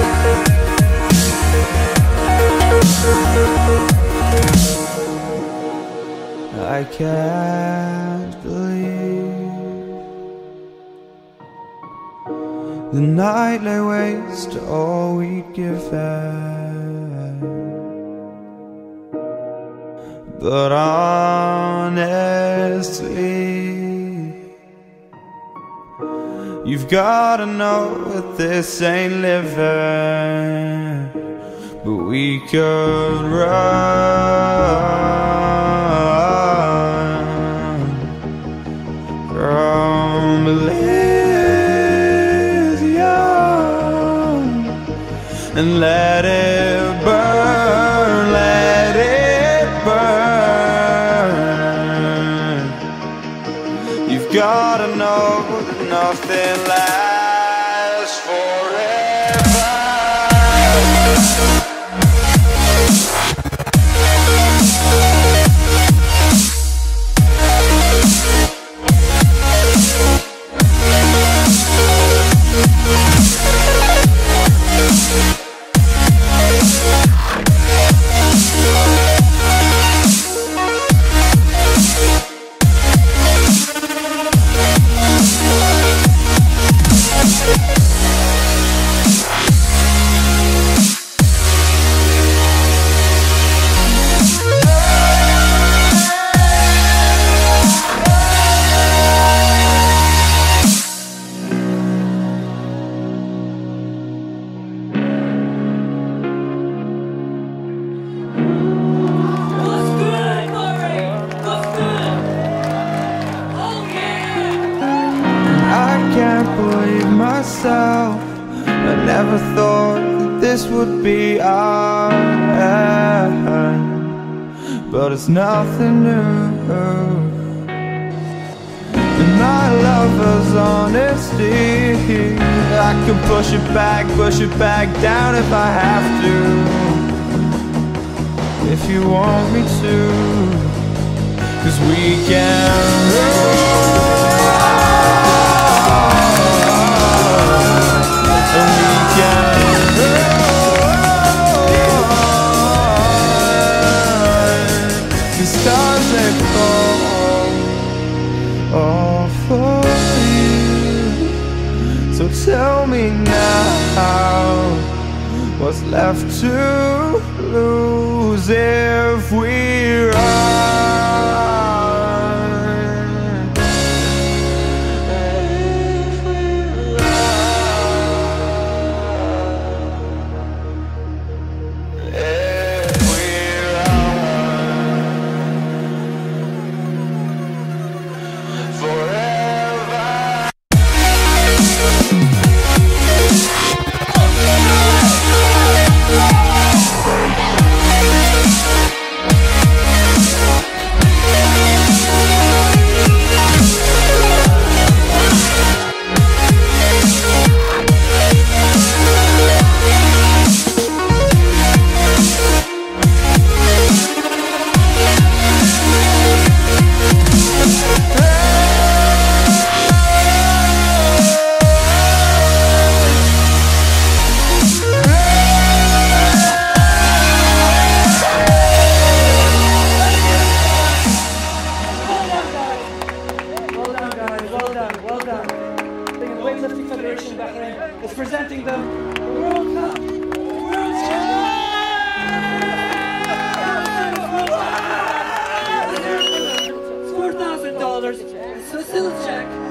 I can't believe the night lay waste to all we'd given. But honestly, you've gotta know that this ain't living. But we could run from Elysium and let it burn, let it burn. You've gotta know that nothing lasts forever. Myself, I never thought that this would be our end, but it's nothing new. And my lover's honesty, I can push it back down if I have to, if you want me to, 'cause we can run. Stars they fall all for you. So tell me now, what's left to lose if we run? Weightlifting Federation of Bahrain is presenting the World Cup. World Cup! $4,000 in Swiss check.